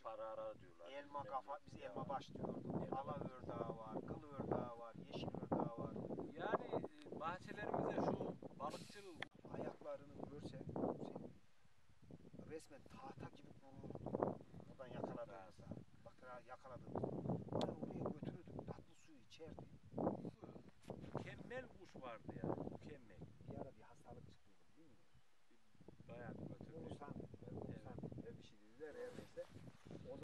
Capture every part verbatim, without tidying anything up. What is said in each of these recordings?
Parara diyorlar. Elma bilmem kafa, ne. biz Ya, elma baş diyorduk. elma Ala baş. ördağı var, kıl ördağı var, yeşil ördağı var. Yani e, bahçelerimize şu balıkçıl Ayaklarını görsen Hüseyin, resmen tahta gibi vururdu. Oradan yakaladığımızda. Bak ya yakaladığımızda. Ben oraya götürürdüm. Tatlı suyu içerdi. mükemmel kuş vardı ya. Mükemmel. Bir ara bir hastalık çıktıydı değil mi? Bayağı bir götürdü. Oğuzhan, Oğuzhan evet. Bir şey dediler her neyse. O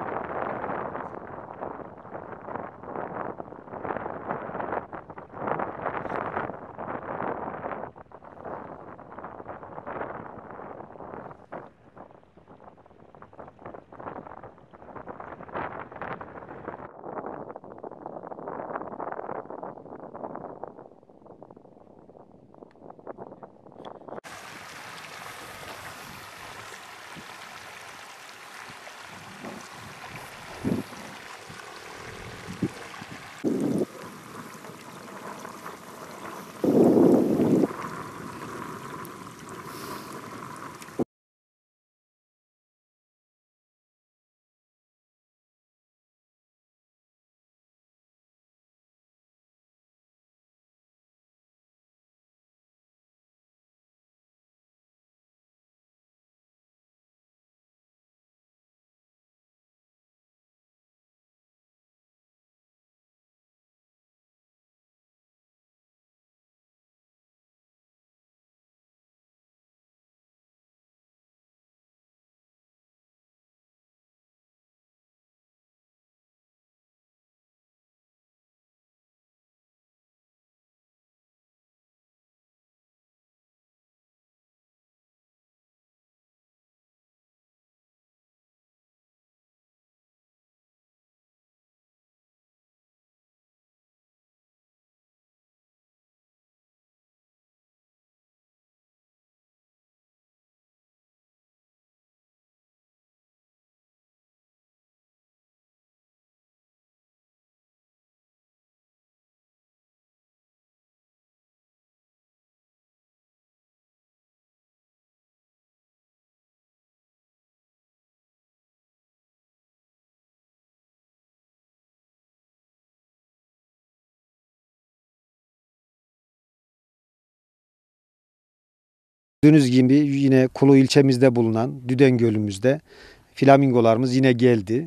gördüğünüz gibi yine Kulu ilçemizde bulunan Düden Gölümüzde flamingolarımız yine geldi.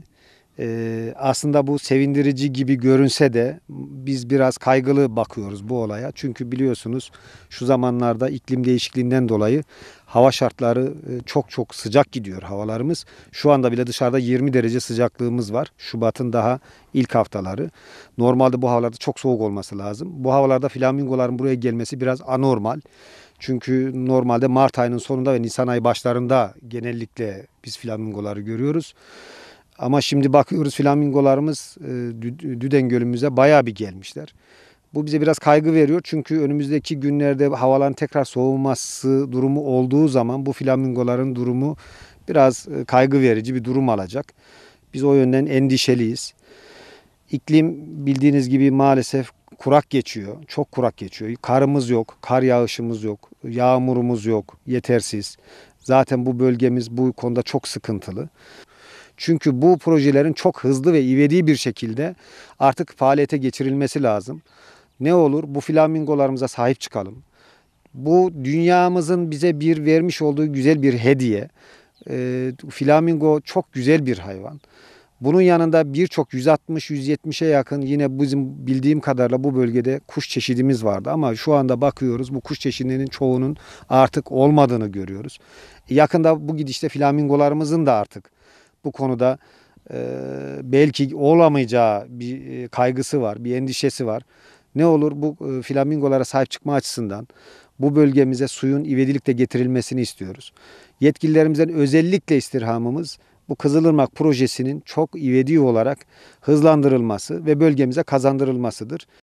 Ee, aslında bu sevindirici gibi görünse de biz biraz kaygılı bakıyoruz bu olaya. Çünkü biliyorsunuz şu zamanlarda iklim değişikliğinden dolayı hava şartları e, çok çok sıcak gidiyor havalarımız. Şu anda bile dışarıda yirmi derece sıcaklığımız var. Şubat'ın daha ilk haftaları. Normalde bu havalarda çok soğuk olması lazım. Bu havalarda flamingoların buraya gelmesi biraz anormal. Çünkü normalde Mart ayının sonunda ve Nisan ayı başlarında genellikle biz flamingoları görüyoruz. Ama şimdi bakıyoruz flamingolarımız e, Düden Gölümüze bayağı bir gelmişler. Bu bize biraz kaygı veriyor çünkü önümüzdeki günlerde havaların tekrar soğuması durumu olduğu zaman bu flamingoların durumu biraz e, kaygı verici bir durum alacak. Biz o yönden endişeliyiz. İklim bildiğiniz gibi maalesef kurak geçiyor. Çok kurak geçiyor. Karımız yok, kar yağışımız yok, yağmurumuz yok, yetersiz. Zaten bu bölgemiz bu konuda çok sıkıntılı. Çünkü bu projelerin çok hızlı ve ivedi bir şekilde artık faaliyete geçirilmesi lazım. Ne olur bu flamingolarımıza sahip çıkalım. Bu dünyamızın bize bir vermiş olduğu güzel bir hediye. E, flamingo çok güzel bir hayvan. Bunun yanında birçok yüz altmış yüz yetmişe yakın yine bizim bildiğim kadarıyla bu bölgede kuş çeşidimiz vardı. Ama şu anda bakıyoruz bu kuş çeşidinin çoğunun artık olmadığını görüyoruz. Yakında bu gidişte flamingolarımızın da artık bu konuda e, belki olamayacağı bir e, kaygısı var, bir endişesi var. Ne olur bu e, flamingolara sahip çıkma açısından bu bölgemize suyun ivedilikle getirilmesini istiyoruz. Yetkililerimizden özellikle istirhamımız bu Kızılırmak projesinin çok ivedi olarak hızlandırılması ve bölgemize kazandırılmasıdır.